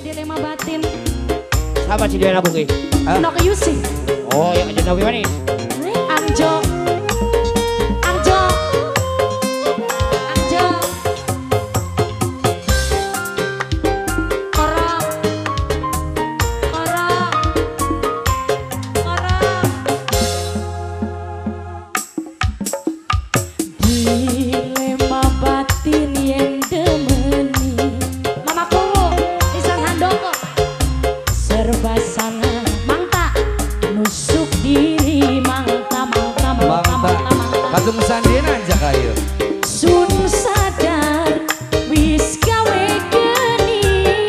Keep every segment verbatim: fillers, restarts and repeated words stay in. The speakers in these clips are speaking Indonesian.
dilema batin. Sama si dia nabung Nok Yusi. Oh yang aja nabi manis. Anjo. Anjo. Anjo. Koro. Koro. Koro. Dilema batin yang demeni. Mamaku Lisan Handoko. Serba salah mangta nusuk diri mangta mangta mangta mangta mangta Kacung sandien aja kayu sun sadar wis gawe geni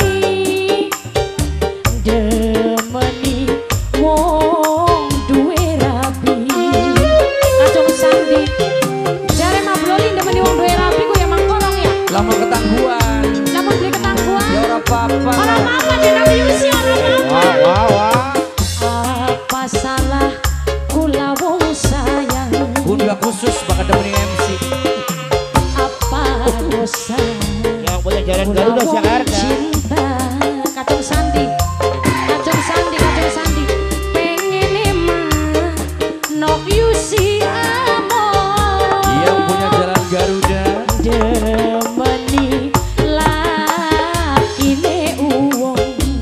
demeni wong duwe rabi Kacung sandi jare mabloli demeni wong duwe rabi ku ya mangkorong ya lama ketangguhan lamun beli ketangguhan ya ora apa-apa ora apa-apa dina Yusi ora apa-apa Wah wah wah. apa salah kula wong sayang Bunda khusus bakal demenin M C apa dosa Yang punya jalan kula Garuda wong Jakarta. cinta Kacung Sandi Kacung Sandi Kacung Sandi pengen emang Nok Yusi amor yang punya jalan Garuda demeni lakine uwong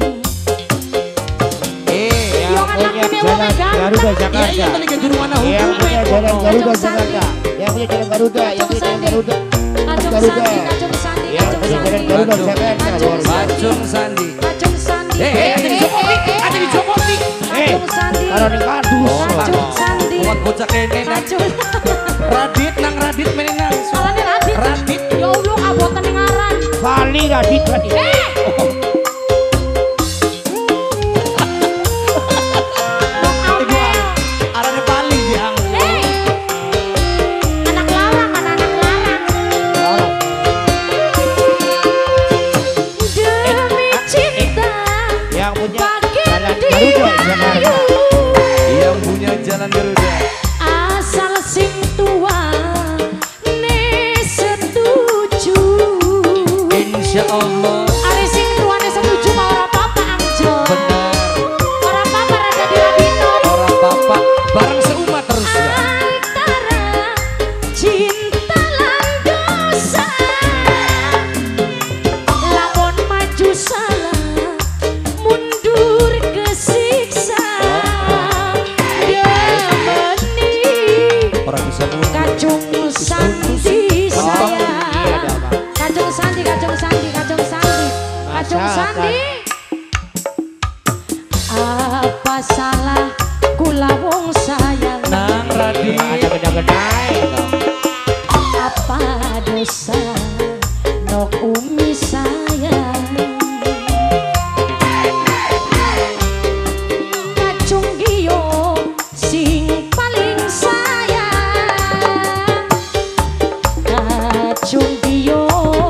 eh Yang punya jalan Garuda ya Jakarta. iya tadi ke guru mana Yang hukum punya jalan Garuda Jakarta. Yang punya jalan Garuda. Yang punya jalan Garuda. Kacung Garuda. Sandi Kacung Sandi Yang Kacung punya jalan Sandi Garuda Jakarta. Kacung Bacung Sandi Kacung Sandi eh eh ada di Jokoti ada di Jokoti Eh, Kacung Sandi kalau di kardus. Kacung Sandi umat bocah kene nang Kacung Radit nang Radit meneh nang Salahnya Radit Radit ya Allah abotan yang ngaran Vali Radit Radit. eh Dok Amel arane Pali diang eh anak larang anak-anak larang demi cinta Yang punya bagian jalan Garuda Jakarta. yang punya jalan Garuda asal sing tua ne setuju Insya Allah are sing tuane setuju mah ora apa-apa Angjo benar ora apa-apa rada dirabino orang papa bareng seumat terus ya antara cinta lan dosa lamun maju salah mundur kesiksa demeni orang bisa mundur Kacung Sandi sayang Kacung Sandi Kacung Sandi Kacung Sandi Kacung Sandi apa salah kula wong sayang nang Radit Ada gede-gede. apa dosa Nok Umi sayang Kacung Gio sing paling sayang Kacung Gio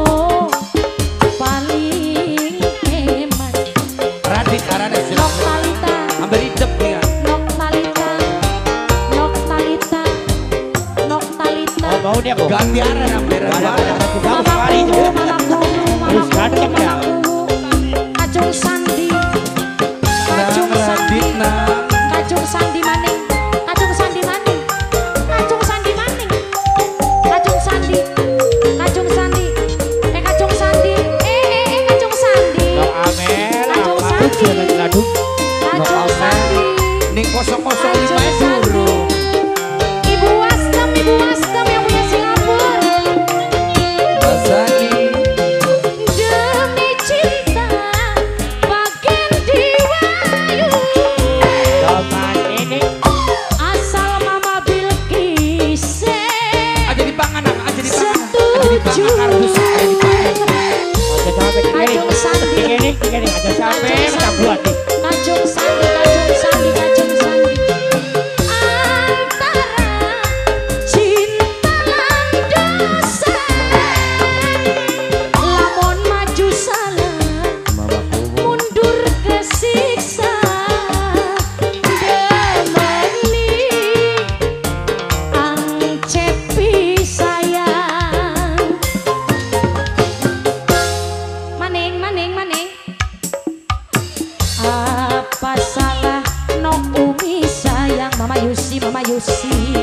paling hemat Radit arane Nok Talita ambil idep nih ya Nok Talita Nok Talita Nok Talita Oh mau dia kok. ganti arah ambil Ada arah ada satu bagus sekali itu. Mamaku, Terus ganteng ya. Kacung Sandi Kacung nang Sandi Radit nang Kacung Sandi maning Kacung Sandi maning Kacung Sandi maning Kacung Sandi Kacung Sandi Eh Kacung Sandi Eh eh eh Kacung Sandi Dok Amel. Kacung Apa Sandi. tuh jalan Gaduh? Kacung Sandi ning kosong kosong Kacung lima Sandi. durung Ibu Wasdam Ibu Wasdam yang punya Singapura Basani demi cinta bagian diwayu Doman ini. asal Mama Bilkis aja di pangan nang aja di pangan aja di setuju pangan kardus aja di pangan Ada sampai tiga ini. Kacung Sandi. Tiga ini tiga ini. Ada sampai Kacung kita buat nih. Kacung Sandi Kacung Sandi Kacung Sandi antara cinta lan dosa lamun maju salah mundur kesiksa demeni ang cepi sayang maning maning maning Yusi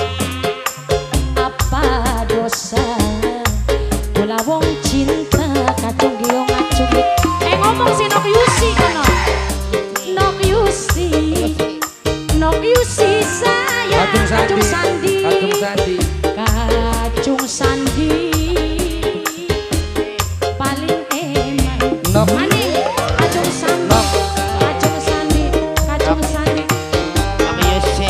apa dosa kula wong cinta kacung giong ngacung. Eh ngomong si Nok Yusi kono. Nok Yusi Nok Yusi saya Kacung Sandi. Kacung Sandi Kacung Sandi. Kacung Sandi paling eman. Nok. Maning Kacung Sandi. Nok. Kacung Sandi. Kacung Sandi. Kami Yusi.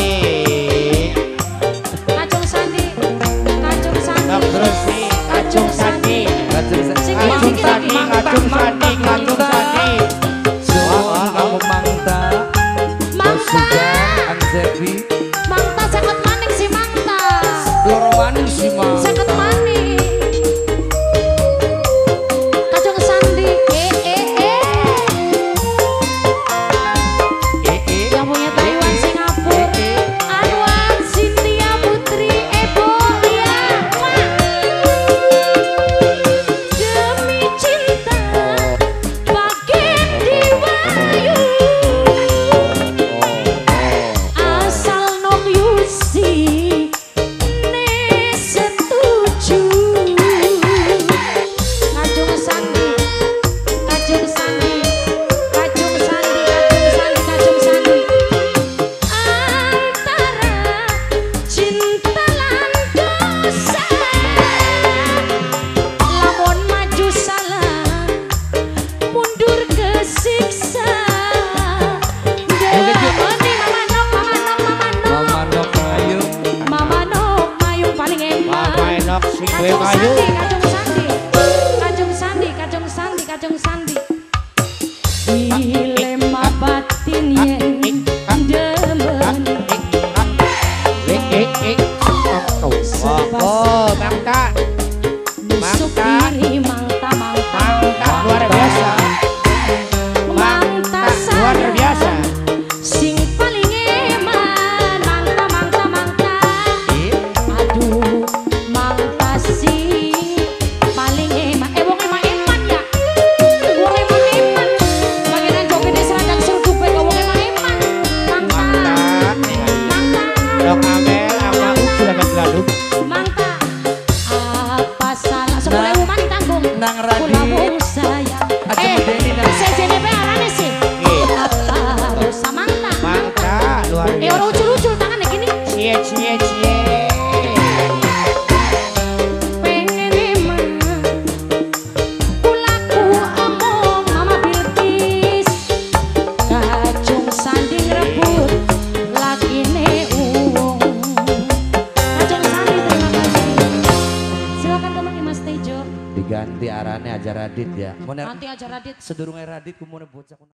Kacung Sandi. Kacung Sandi. Nok terus nih. Kacung Sandi. Kacung Sandi. Sing Kacung lagi, Sandi. lagi. Kacung Sandi. Kacung Sandi. Semua kamu mangta. Mangta. Suka Ansevi. Mangta seket maning si Mangta. Loro maning si Seket mangta. maning. Kacung Sandi. Eh eh eh. Eh eh. Yang punya Taiwan Singapura. Anwar Cynthia Putri Ebo ya. Demi cinta bagian diwayu. Asal Nok Yusi ne setuju. Kacung Sandi, Kacung Sandi, Kacung Sandi, Kacung Sandi, Kacung Sandi. Antara cinta lan dosa, lamun maju salah, mundur kesiksa. Demeni Mama Nok, Mama Nok, Mama Nok. Mama Nok ayo. Mama Nok mayung paling enak. Mama Nok si kue Kacung kayu. Sandi, Kacung Sandi, Kacung Sandi, Kacung Sandi, dilema batin yen demen Eh eh eh. Oh, Mangta. nusuk Mangta. diri mangta mangta Mangta luar biasa. mangta Luar saya biasa. sing paling eman mangta mangta mangta. Eh. Aduh, mangta sing paling eman. Eh, wong eman eman ya. Wong eman eman. Bagian jogetnya seragam seruduk bae wong eman eman. Mangta, Mangta. mangta, Dok Amel sama Ucu lagi geladuk. mangta. Apa salah? Sepuluh ewu mani tanggung. Nang Radit. Kula wong sayang. Aja Eh, medeni nang. sejene bae arane sih. Iya. Apa dosa mangta? Mangta luar Eh, orang biasa. ucul-ucul tangannya gini. Cie cie cie. Pengen eman kulaku omong Mama Bilkis. Kacung Sandi ngerebut lakine uwong. Kacung Sandi terima kasih. Silakan temani Mas Tejo. Diganti arane aja Radit ya. Mau Nanti aja Radit. sedurunge Radit ku mau bocah.